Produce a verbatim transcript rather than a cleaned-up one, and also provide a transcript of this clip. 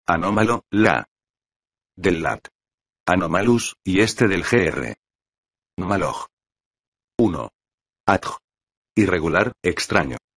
Anómalo, la. Del lat. Anomalus, y este del gr. Maloj. uno. Adj. Irregular, extraño.